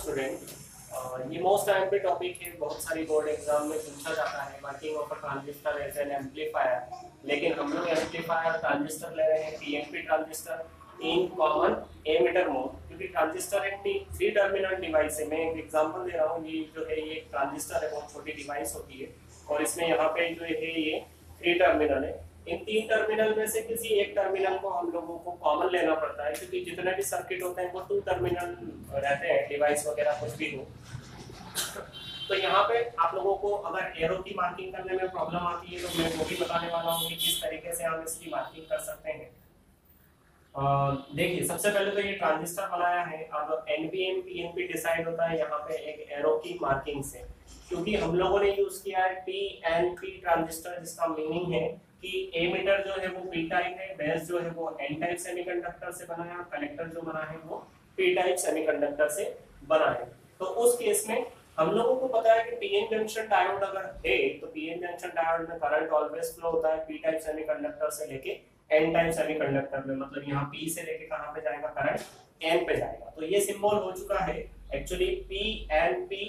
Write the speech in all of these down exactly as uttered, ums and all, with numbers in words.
Student, ये most time पे topic है, बहुत सारी बोर्ड एग्जाम में पूछा जाता है working of a transistor as an amplifier. लेकिन हम लोग एम्पलीफायर ट्रांजिस्टर ले रहे हैं, PNP transistor in common emitter mode, क्योंकि ट्रांजिस्टर एक थ्री टर्मिनल डिवाइस है। मैं एक एग्जांपल दे रहा हूँ, ये जो है ये ट्रांजिस्टर है, बहुत छोटी डिवाइस होती है और इसमें यहाँ पे जो है ये थ्री टर्मिनल है। इन तीन टर्मिनल में से किसी एक टर्मिनल को हम लोगों को कॉमन लेना पड़ता है, क्योंकि जितने भी सर्किट होते हैं वो टू टर्मिनल रहते हैं, डिवाइस वगैरह कुछ भी हो। तो यहाँ पे आप लोगों को अगर एरो की मार्किंग करने में प्रॉब्लम आती है तो मैं वो भी बताने वाला हूँ कि किस तरीके से हम इसकी मार्किंग कर सकते हैं। देखिए, सबसे पहले तो ये ट्रांजिस्टर बनाया है। अब एनपीएन पीएनपी डिसाइड होता है यहाँ पे एक एरो की मार्किंग से, क्योंकि हम लोगों ने यूज किया है पीएनपी ट्रांजिस्टर, जिसका मीनिंग है कि एमिटर जो है वो पी टाइप है, बेस जो है वो एन टाइप सेमीकंडक्टर से बना है, कलेक्टर जो बना है वो पी टाइप सेमीकंडक्टर से बना है। तो उस केस में हम लोगों को पता है कि पीएन जंक्शन डायोड अगर है तो पीएन जंक्शन डायोड में करंट ऑलवेज फ्लो होता है पी टाइप सेमीकंडक्टर से लेके एन टाइप सेमीकंडक्टर में, मतलब यहाँ पी से लेके कहां पे जाएगा, करंट एन पे जाएगा। तो ये सिंबल हो चुका है actually P N P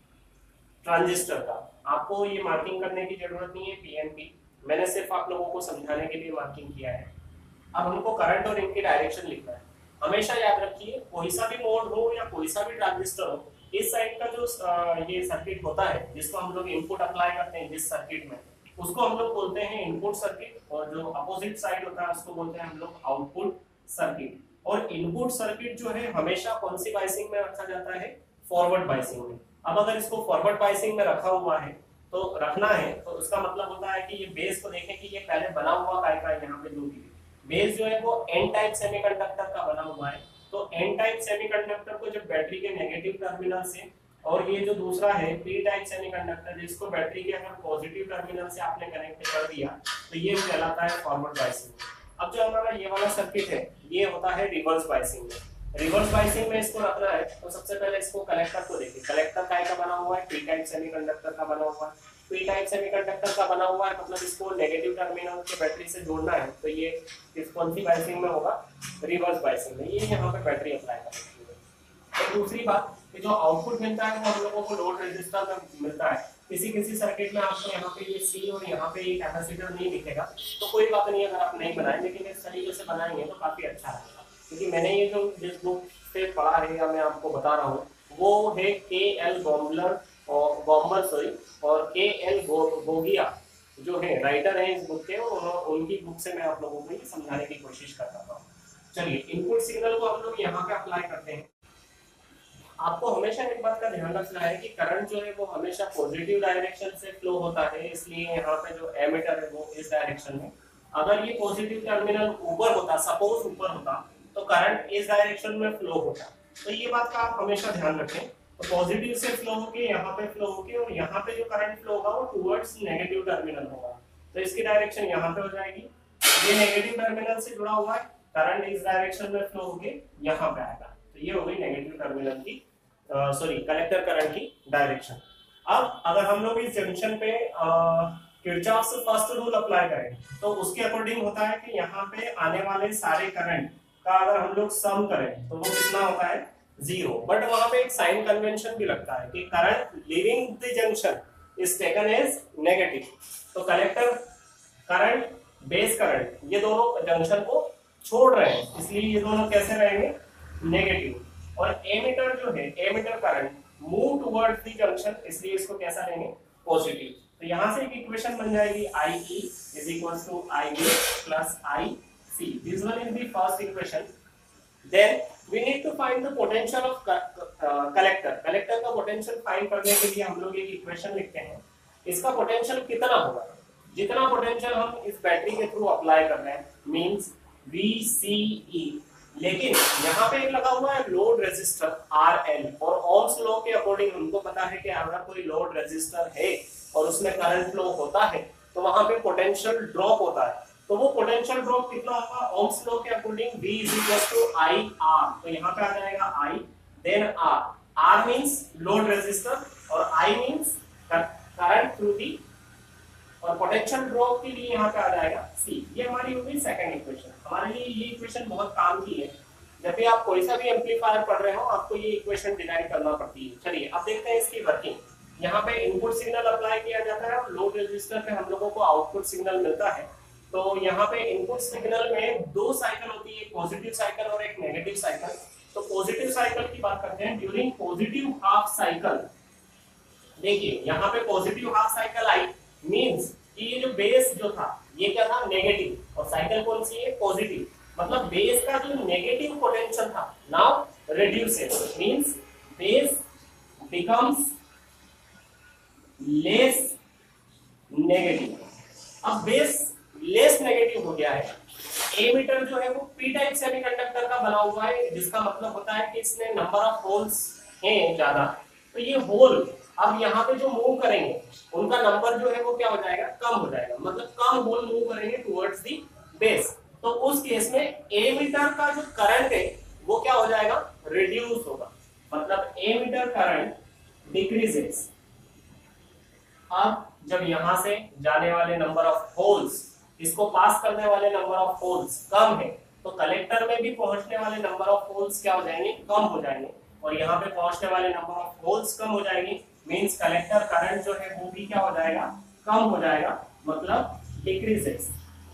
transistor का। आपको ये मार्किंग करने की जरूरत नहीं है पीएनपी, मैंने सिर्फ आप लोगों को समझाने के लिए मार्किंग किया है। अब हमको करंट और इनकी डायरेक्शन लिखना है। हमेशा याद रखिए, कोई सा भी मोड हो या कोई सा भी ट्रांजिस्टर हो, इस साइड का जो ये सर्किट होता है जिसको हम लोग इनपुट अप्लाई करते हैं जिस सर्किट में, उसको हम लोग बोलते हैं इनपुट सर्किट, और जो अपोजिट साइड होता है उसको बोलते हैं हम लोग आउटपुट सर्किट। और इनपुट सर्किट जो है हमेशा कौन सी बाइसिंग में रखा जाता है, फॉरवर्ड बाइसिंग में। अब अगर इसको फॉरवर्ड बाइसिंग में रखा हुआ है तो रखना है तो उसका मतलब होता है कि ये बेस को देखें कि ये पहले बना हुआ काय का, यहाँ पे जो भी बेस जो है वो एन टाइप सेमीकंडक्टर का बना हुआ है। तो एन टाइप सेमीकंडक्टर को जब बैटरी के नेगेटिव टर्मिनल से, और ये जो दूसरा है पी टाइप सेमीकंडक्टर जिसको बैटरी के अगर पॉजिटिव टर्मिनल से आपने कनेक्ट कर दिया तो ये कहलाता है फॉरवर्ड बाइसिंग। अब जो हमारा ये वाला सर्किट है ये होता है रिवर्स बाइसिंग में। रिवर्स बाइसिंग में इसको रखना है तो सबसे पहले इसको कलेक्टर को देखिए, कलेक्टर काय का बना हुआ है, पी टाइप सेमीकंडक्टर का बना हुआ है। पी टाइप सेमीकंडक्टर का बना हुआ है मतलब इसको नेगेटिव टर्मिनल के बैटरी से जोड़ना है, तो ये किस कौन सी बाइसिंग में होगा, रिवर्स बाइसिंग में। ये यहाँ पे बैटरी अप्लाई करेंगे। तो दूसरी बात कि जो आउटपुट मिलता है वो हम लोगों को लोड रेजिस्टर में मिलता है। किसी किसी सर्किट में आपको यहाँ पे ये सी और यहाँ पे ये कैपेसिटर नहीं दिखेगा, तो कोई बात नहीं अगर आप नहीं बनाए, लेकिन इस तरीके से बनाएंगे तो काफी अच्छा रहेगा। क्योंकि मैंने ये जो जिस बुक से पढ़ा है या मैं आपको बता रहा हूँ वो है के एल गॉम्बलर और गॉम्बर सॉरी और के एल गोगिया जो है राइटर है इस बुक के, और उनकी बुक से मैं आप लोगों को ये समझाने की कोशिश कर रहा हूँ। चलिए, इनपुट सिग्नल को हम लोग यहाँ पे अप्लाई करते हैं। आपको हमेशा एक बात का ध्यान रखना है कि करंट जो है वो हमेशा पॉजिटिव डायरेक्शन से फ्लो होता है, इसलिए यहाँ पे जो एमिटर है वो इस डायरेक्शन में। अगर ये पॉजिटिव टर्मिनल ऊपर होता, सपोज ऊपर होता, तो करंट इस डायरेक्शन में फ्लो होता। तो ये बात का आप हमेशा ध्यान रखें। तो पॉजिटिव से फ्लो होके यहाँ पे फ्लो होके और यहाँ पे जो करंट फ्लो होगा वो टुवर्ड्स नेगेटिव टर्मिनल होगा, तो इसकी डायरेक्शन यहाँ पे हो जाएगी। ये नेगेटिव टर्मिनल से जुड़ा हुआ है, करंट इस डायरेक्शन में फ्लो होके यहाँ पे आएगा, तो ये हो गई नेगेटिव टर्मिनल की सॉरी कलेक्टर करंट की डायरेक्शन। अब अगर हम लोग इस जंक्शन पे किरचॉफ्स फर्स्ट रूल अप्लाई करें तो उसके अकॉर्डिंग होता है कि यहाँ पे आने वाले सारे करंट का अगर हम लोग सम करें तो वो कितना होता है, जीरो। बट वहां पे एक साइन कन्वेंशन भी लगता है कि current leaving the junction is taken as negative. तो कलेक्टर करंट, बेस करंट, ये दोनों जंक्शन को छोड़ रहे हैं, इसलिए ये दोनों कैसे रहेंगे, नेगेटिव। और एमिटर जो है, emitter current move towards the junction, इसलिए इसको कैसा लेंगे, पॉजिटिव। तो यहां से एक इक्वेशन बन जाएगी I E is equals to I B plus I C. This one is the first equation. Then we need to find the potential of collector. Collector का potential find करने के लिए हम लोग एक इक्वेशन लिखते हैं। इसका पोटेंशियल कितना होगा, जितना पोटेंशियल हम इस बैटरी के थ्रू अप्लाई कर रहे हैं, मींस V C E। लेकिन यहाँ पे लगा हुआ है लोड रेजिस्टर R L, और ओम्स लॉ के अकॉर्डिंग हमको पता है कि अगर कोई लोड रेजिस्टर है और उसमें करंट फ्लो होता है तो वहां पे पोटेंशियल ड्रॉप होता है। तो वो पोटेंशियल ड्रॉप कितना होगा, ओम्स लॉ के according V is equal to I R। तो यहाँ पे आ जाएगा I, then R। R means load resistor और I means current through the, और पोटेंशियल ड्रॉप के लिए यहाँ पे आ जाएगा C। ये हमारी होगी सेकंड इक्वेशन। हमारे लिए ये इक्वेशन बहुत काम की है, जब भी आप कोई सा भी एम्पलीफायर पढ़ रहे हो आपको ये इक्वेशन डिराइव करना पड़ती है। चलिए अब देखते हैं इसकी वर्किंग। यहाँ पे इनपुट सिग्नल अप्लाई किया जाता है और लोड रेजिस्टर पे हम लोगों को आउटपुट सिग्नल मिलता है। तो यहाँ पे इनपुट सिग्नल में दो साइकिल होती है, एक पॉजिटिव साइकिल और एक नेगेटिव साइकिल। तो पॉजिटिव साइकिल की बात करते हैं। ड्यूरिंग पॉजिटिव हाफ साइकिल, देखिए यहाँ पे पॉजिटिव हाफ साइकिल आई मींस कि ये जो बेस जो था ये क्या था, नेगेटिव, और साइकिल कौन सी है, पॉजिटिव। मतलब बेस का जो नेगेटिव पोटेंशियल था now reduces, means base becomes less negative. अब बेस लेस नेगेटिव हो गया है। एमिटर जो है वो पी टाइप सेमीकंडक्टर का बना हुआ है, जिसका मतलब होता है कि इसमें नंबर ऑफ होल्स हैं ज्यादा। तो ये होल अब यहाँ पे जो मूव करेंगे उनका नंबर जो है वो क्या हो जाएगा, कम हो जाएगा। मतलब कम होल मूव करेंगे टुवर्ड्स दी बेस। तो उस केस में एमिटर का जो करंट है वो क्या हो जाएगा, रिड्यूस होगा। मतलब एमिटर करंट डिक्रीजेस। अब जब यहां से जाने वाले नंबर ऑफ होल्स, इसको पास करने वाले नंबर ऑफ होल्स कम है, तो कलेक्टर में भी पहुंचने वाले नंबर ऑफ होल्स क्या हो जाएंगे, कम हो जाएंगे। और यहाँ पे पहुंचने वाले नंबर ऑफ होल्स कम हो जाएंगे, मींस कलेक्टर करंट जो है वो भी क्या हो जाएगा, कम हो जाएगा, मतलब डिक्रीजेस।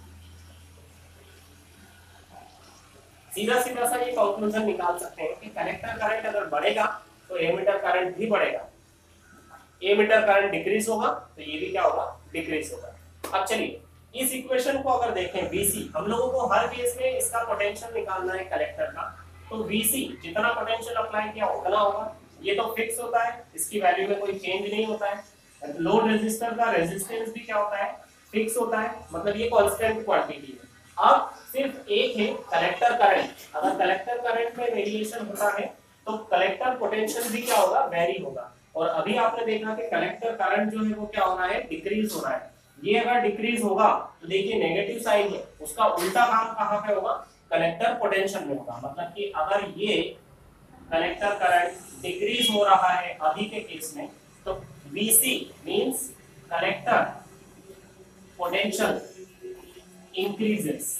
सीधा सीधा सा ये कंक्लूजन निकाल सकते हैं कि कलेक्टर करंट अगर बढ़ेगा तो एमिटर करंट भी बढ़ेगा, एमिटर करंट डिक्रीज होगा तो ये भी क्या होगा, डिक्रीज होगा। अब चलिए इस इक्वेशन को अगर देखें, वीसी, हम लोगों को हर केस में इसका पोटेंशियल निकालना है कलेक्टर का। तो वीसी जितना पोटेंशियल अप्लाई किया उतना होगा, ये तो फिक्स होता है, इसकी वैल्यू में कोई चेंज नहीं होता है। लोड रेजिस्टर का रेजिस्टेंस भी क्या होता है, फिक्स होता है, मतलब ये कांस्टेंट क्वांटिटी है। अब सिर्फ एक है कलेक्टर करंट। अगर कलेक्टर करंट में वेरिएशन होता है तो कलेक्टर पोटेंशियल भी क्या होगा, वेरी होगा। और अभी आपने देखा कि कलेक्टर करंट जो है वो क्या हो रहा है, डिक्रीज हो रहा है। ये अगर डिक्रीज होगा तो देखिए नेगेटिव साइन है, उसका उल्टा काम कहां पे होगा, कलेक्टर पोटेंशियल में होगा। मतलब कि अगर ये कलेक्टर करंट डिक्रीज हो रहा है अभी के केस में, तो VC means collector potential increases.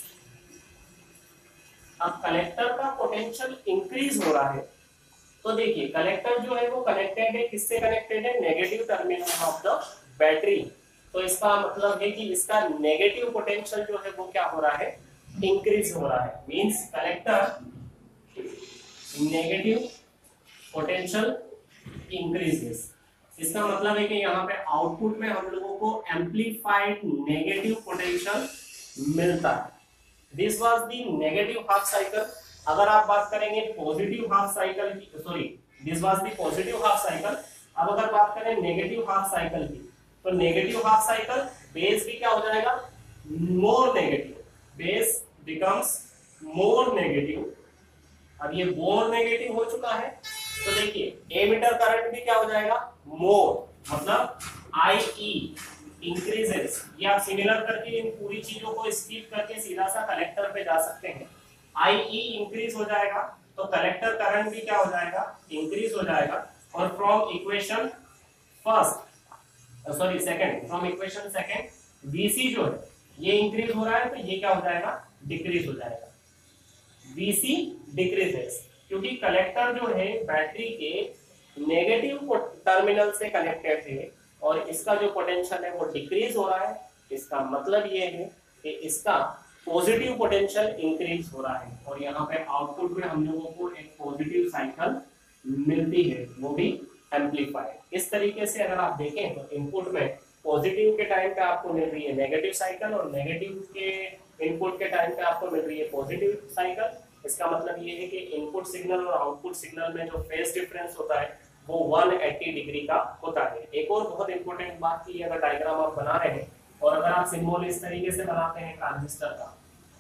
अब कलेक्टर का पोटेंशियल इंक्रीज हो रहा है तो देखिए कलेक्टर जो है वो कनेक्टेड है, किससे कनेक्टेड है, negative terminal of the battery. तो इसका मतलब है कि इसका नेगेटिव पोटेंशियल जो है वो क्या हो रहा है, इंक्रीज हो रहा है। Means collector negative potential increases. इसका मतलब है कि यहाँ पे आउटपुट में हम लोगों को एम्प्लीफाइड नेगेटिव पोटेंशियल मिलता है। This was the negative half cycle. अगर आप बात करेंगे पॉजिटिव हाफ साइकिल की, sorry this was the positive half cycle. अब अगर बात करें नेगेटिव हाफ साइकिल की, तो नेगेटिव हाफ साइकिल बेस भी क्या हो जाएगा, more negative, base becomes more negative. अब ये मोर नेगेटिव हो चुका है तो देखिए एमिटर करंट भी क्या हो जाएगा, मोर, मतलब आई ई इंक्रीजेस। ये आप सिमिलर करके इन पूरी चीजों को स्किप करके सीधा सा कलेक्टर पे जा सकते हैं। आई ई इंक्रीज हो जाएगा तो कलेक्टर करंट भी क्या हो जाएगा, इंक्रीज हो जाएगा। और from equation first, sorry second, from equation second VC जो है ये इंक्रीज हो रहा है तो ये क्या हो जाएगा, डिक्रीज हो जाएगा। वीसी डिक्रीजेस क्योंकि कलेक्टर जो है बैटरी के नेगेटिव टर्मिनल से कनेक्टेड है और इसका जो पोटेंशियल है वो डिक्रीज हो रहा है। इसका मतलब ये है कि इसका पॉजिटिव पोटेंशियल इंक्रीज हो रहा है और यहाँ पे आउटपुट में हम लोगों को एक पॉजिटिव साइकिल मिलती है, वो भी एम्पलीफायर। इस तरीके से अगर आप देखें तो इनपुट में पॉजिटिव के टाइम पे आपको मिल रही है नेगेटिव साइकिल और नेगेटिव के इनपुट के टाइम पे आपको मिल रही है पॉजिटिव साइकिल। इसका मतलब ये है कि इनपुट सिग्नल और आउटपुट सिग्नल में जो फेज डिफरेंस होता है वो एक सौ अस्सी डिग्री का होता है। एक और बहुत इंपॉर्टेंट बात की, अगर डायग्राम आप बना रहे हैं और अगर आप सिंबल इस तरीके से बनाते हैं ट्रांजिस्टर का,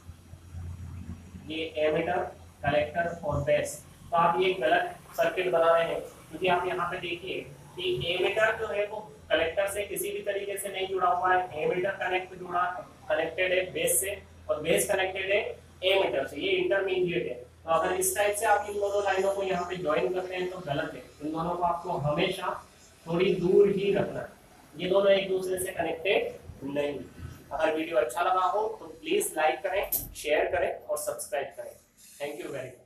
ये एमिटर, कलेक्टर और बेस, तो आप ये गलत सर्किट बना रहे हैं। क्योंकि आप यहाँ पे देखिए कि एमिटर जो है वो कलेक्टर से किसी भी तरीके से नहीं जुड़ा हुआ है। एमिटर कनेक्ट जुड़ा कनेक्टेड है बेस से और बेस कनेक्टेड है एमिटर से, ये इंटरमीडिएट है। तो अगर इस टाइप से आप इन दोनों लाइनों को यहाँ पे ज्वाइन करते हैं तो गलत है। इन दोनों को आपको हमेशा थोड़ी दूर ही रखना है, ये दोनों एक दूसरे से कनेक्टेड नहीं। अगर वीडियो अच्छा लगा हो तो प्लीज लाइक करें, शेयर करें और सब्सक्राइब करें। Thank you very much.